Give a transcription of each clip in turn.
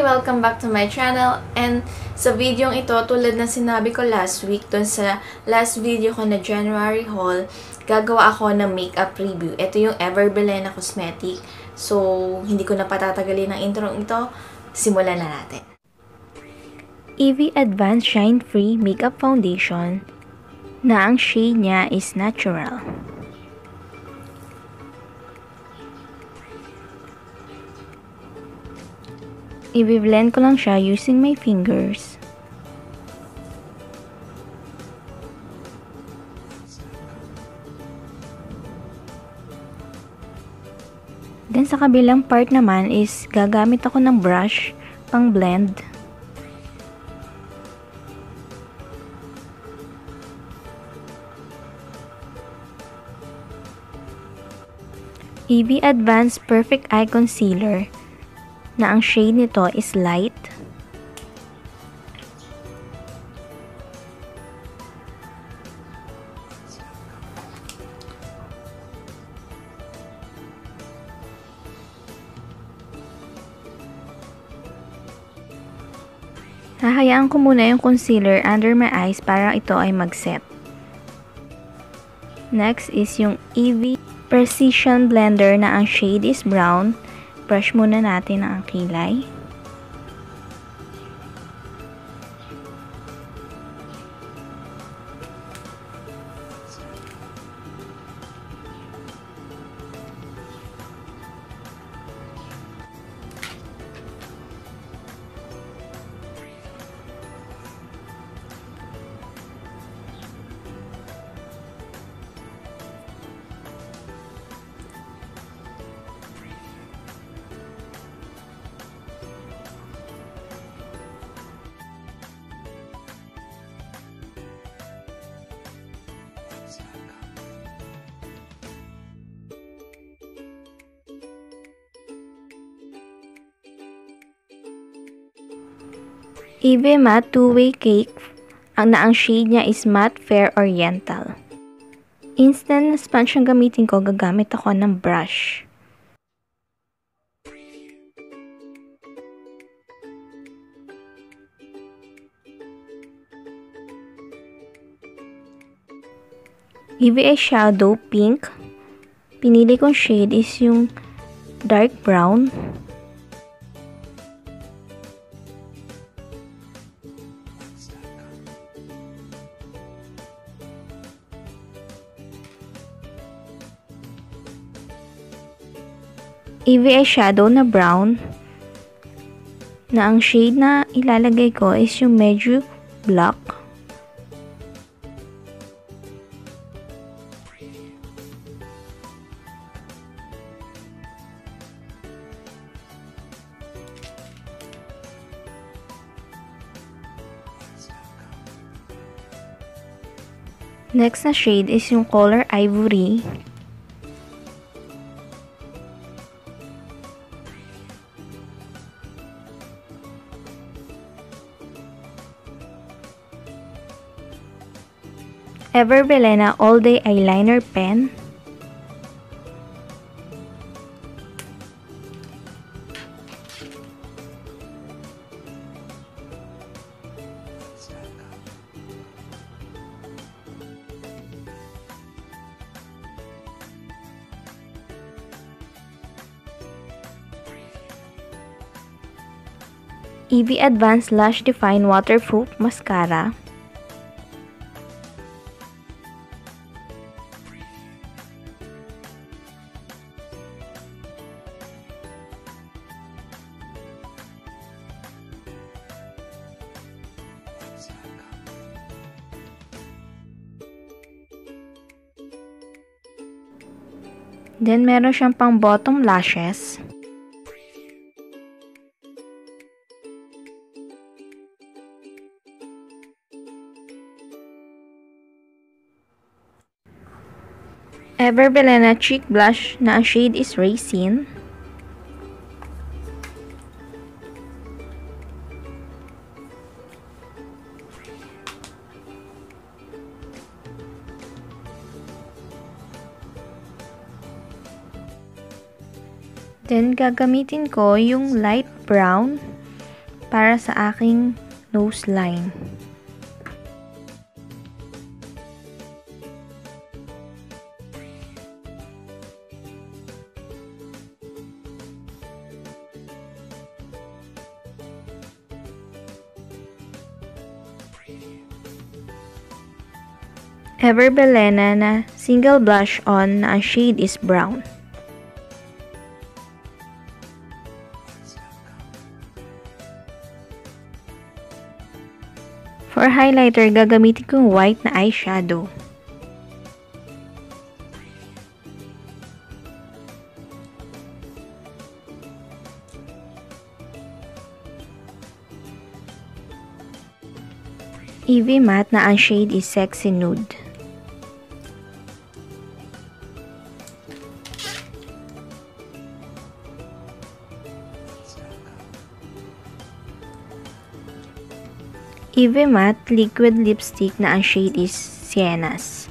Welcome back to my channel. And sa video ito, tulad na sinabi ko last week, dun sa last video ko na January haul, gagawa ako ng makeup review. Ito yung Ever Belena Cosmetic. So, hindi ko na patatagalin ang intro ito. Simulan na natin. Eevee Advanced Shine Free Makeup Foundation na ang shade niya is Natural. I-blend ko lang siya using my fingers. Then sa kabilang part naman is gagamit ako ng brush pang blend. Eevee Advanced Perfect Eye Concealer na ang shade nito is light. Hahayaan ko muna yung concealer under my eyes para ito ay mag-set. Next is yung Eevee Precision Blender na ang shade is brown. Brush muna natin ang kilay. Eevee Matte Two-Way Cake, ang shade niya is Matte Fair Oriental. Instant na sponge ang gamitin ko, gagamit ako ng brush. Eevee Eyeshadow Pink, pinili kong shade is yung dark brown. Eevee Eyeshadow na brown, na ang shade na ilalagay ko is yung medyo black. Next na shade is yung color Ivory. Ever Belena All Day Eyeliner Pen. Eevee Advanced Lash Define Waterproof Mascara. Then, meron siyang pang bottom lashes. Ever Belena Cheek Blush na ang shade is Raisin. Then, gagamitin ko yung light brown para sa aking nose line. Ever Belena na single blush on na ang shade is brown. For highlighter, gagamitin kong white na eyeshadow. Eevee Matte na ang shade is Sexy Nude. Eevee Matte Liquid Lipstick na ang shade is Siennas.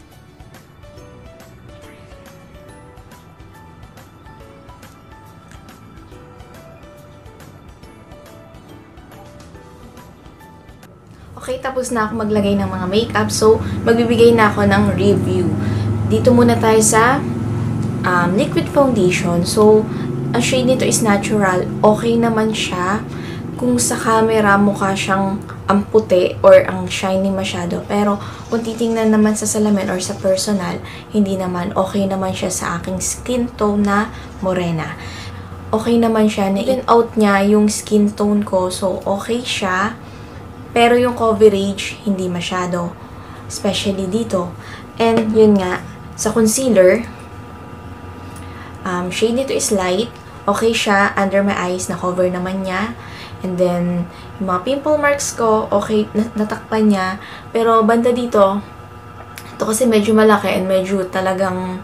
Okay, tapos na ako maglagay ng mga makeup. So, magbibigay na ako ng review. Dito muna tayo sa liquid foundation. So, ang shade nito is natural. Okay naman siya. Kung sa camera, mukha siyang ang puti or ang shiny masyado. Pero, kung titingnan naman sa salamin or sa personal, hindi naman. Okay naman siya sa aking skin tone na morena. Okay naman siya. Na-even out niya yung skin tone ko. So, okay siya. Pero yung coverage, hindi masyado. Especially dito. And, yun nga, sa concealer, shade nito is light. Okay siya. Under my eyes, na-cover naman niya. And then, yung mga pimple marks ko, okay, natakpan niya. Pero, banda dito, ito kasi medyo malaki and medyo talagang,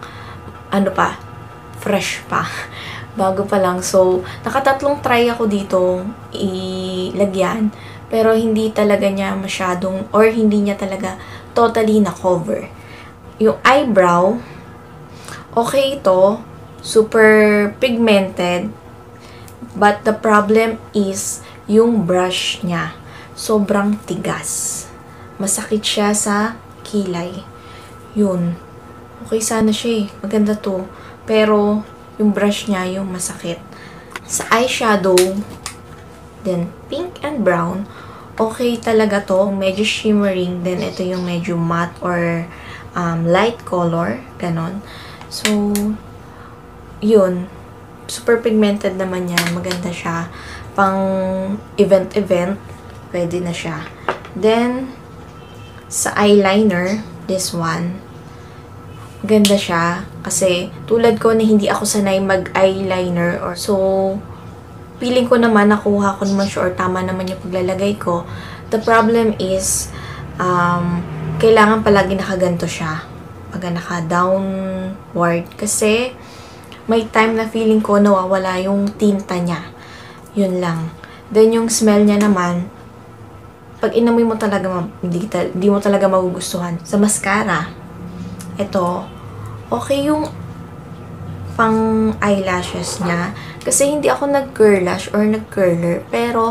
fresh pa. Bago pa lang. So, nakatatlong try ako dito ilagyan. Pero, hindi talaga niya masyadong, or hindi niya talaga totally na-cover. Yung eyebrow, okay ito. Super pigmented. But, the problem is, yung brush niya, sobrang tigas. Masakit siya sa kilay. Yun. Okay sana siya eh. Maganda to. Pero, yung brush niya, yung masakit. Sa eyeshadow, then pink and brown, okay talaga to. Medyo shimmering. Then, ito yung medyo matte or light color. Ganon. So, yun. Super pigmented naman yan. Maganda siya. Pang event, pwede na siya. Then, sa eyeliner, this one, ganda siya. Kasi, tulad ko na hindi ako sanay mag-eyeliner. So, feeling ko naman, nakuha ko naman siya or tama naman yung paglalagay ko. The problem is, kailangan palagi nakaganto siya. Pag naka-downward. Kasi, may time na feeling ko nawawala yung tinta niya. Yun lang. Then, yung smell niya naman, pag inamoy mo talaga, hindi mo talaga magugustuhan. Sa mascara, ito, okay yung pang eyelashes niya. Kasi hindi ako nag-curl lash or nag-curler. Pero,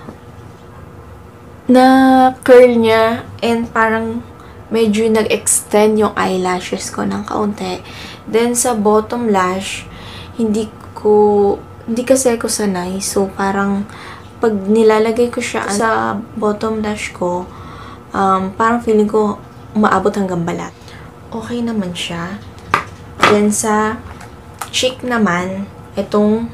na-curl niya and parang medyo nag-extend yung eyelashes ko ng kaunti. Then, sa bottom lash, hindi kasi ako sanay. So, parang, pag nilalagay ko siya sa bottom lash ko, parang feeling ko, umaabot hanggang balat. Okay naman siya. Then, sa cheek naman, itong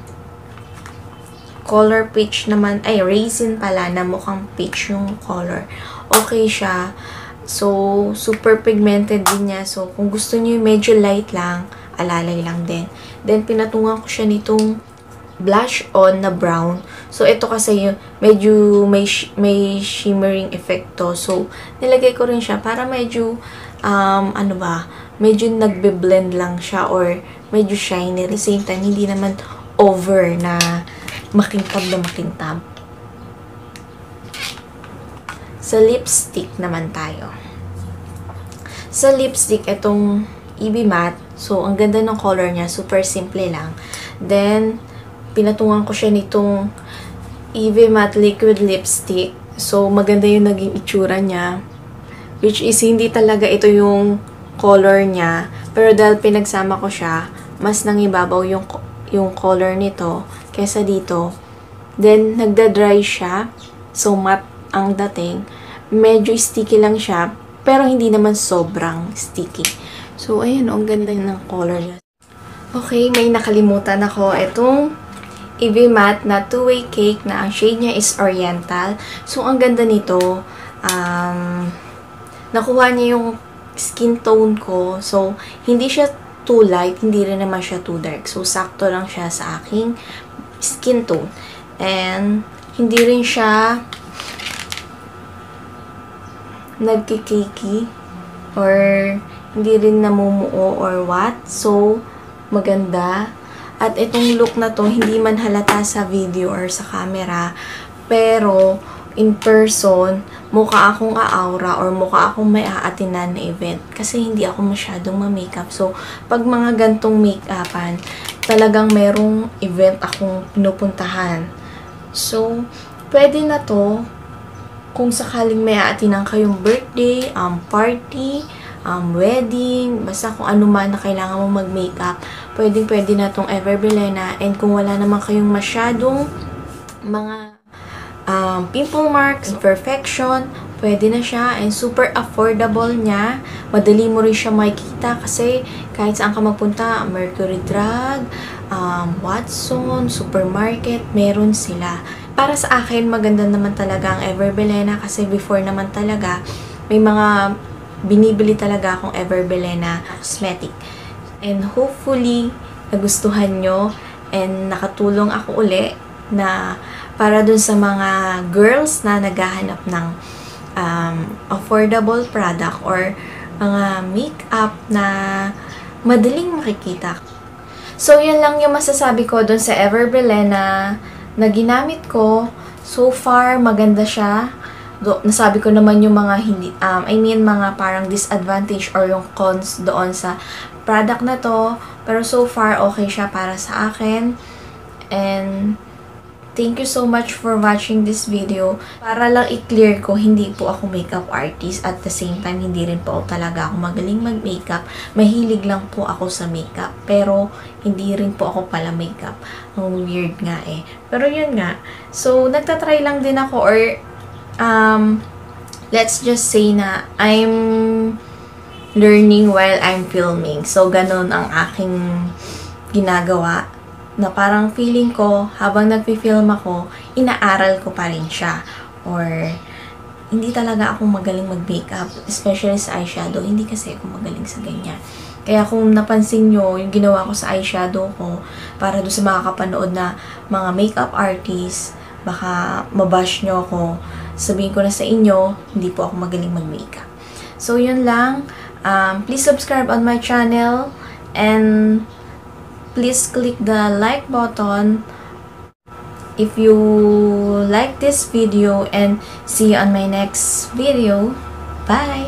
color peach naman, raisin pala, na mukhang peach yung color. Okay siya. So, super pigmented din niya. So, kung gusto niyo medyo light lang, alalay lang din. Then, pinatungan ko siya nitong blush on na brown. So, ito kasi yung medyo may shimmering effect to. So, nilagay ko rin siya para medyo, medyo nagbe-blend lang siya or medyo shiny. At the same time, hindi naman over na makintab na makintab. Sa lipstick naman tayo. Sa lipstick, itong Eevee Matte. So, ang ganda ng color niya. Super simple lang. Then, pinatungan ko siya nitong Eevee Matte Liquid Lipstick. So, maganda yung naging itsura niya. Which is, hindi talaga ito yung color niya. Pero dahil pinagsama ko siya, mas nangibabaw yung color nito kesa dito. Then, nagda-dry siya. So, matte ang dating. Medyo sticky lang siya. Pero hindi naman sobrang sticky. So, ayan, ang ganda ng color niya. Okay, may nakalimutan ako. Itong Eevee Matte na two-way cake na ang shade niya is Oriental. So, ang ganda nito. Nakuha niya yung skin tone ko. So, hindi siya too light, hindi rin naman siya too dark. So, sakto lang siya sa aking skin tone. And, hindi rin siya nagkikiki or hindi rin namumuo or what. So, maganda. At itong look na to, hindi man halata sa video or sa camera, pero in person, mukha akong aura or mukha akong may aatinan na event. Kasi hindi ako masyadong ma-makeup. So, pag mga gantong make-upan, talagang merong event akong pinupuntahan. So, pwede na to kung sakaling may aatinan kayong birthday, party, wedding, basta kung ano man na kailangan mo mag-makeup, pwede na tong Everbelena. And kung wala naman kayong masyadong mga pimple marks, imperfection, pwede na siya. And super affordable niya. Madali mo rin siya makikita kasi kahit saan ka magpunta, Mercury Drug, Watson, supermarket, meron sila. Para sa akin, maganda naman talaga ang Everbelena kasi before naman talaga, may mga binibili talaga akong Everbelena cosmetic. And hopefully, nagustuhan nyo and nakatulong ako uli na para dun sa mga girls na naghahanap ng affordable product or mga makeup na madaling makikita. So, yan lang yung masasabi ko dun sa Everbelena na ginamit ko. So far, maganda siya. Nasabi ko naman yung mga hindi, mga parang disadvantage or yung cons doon sa product na to. Pero so far, okay siya para sa akin. And thank you so much for watching this video. Para lang i-clear ko, hindi po ako makeup artist. At the same time, hindi rin po talaga ako magaling mag-makeup. Mahilig lang po ako sa makeup. Pero, hindi rin po ako pala makeup. Ang weird nga eh. Pero yun nga. So, nagtatry lang din ako or let's just say na I'm learning while I'm filming. So, ganun ang aking ginagawa. Na parang feeling ko, habang nagpi-film ako, inaaral ko pa rin siya. Or, hindi talaga ako magaling mag-makeup. Especially sa eyeshadow. Hindi kasi ako magaling sa ganyan. Kaya kung napansin nyo, yung ginawa ko sa eyeshadow ko, para doon sa makakapanood na mga makeup artist, baka mabash nyo ako. Sabihin ko na sa inyo, hindi po ako magaling mag-makeup. So, yun lang. Please subscribe on my channel. And please click the like button if you like this video. And see you on my next video. Bye!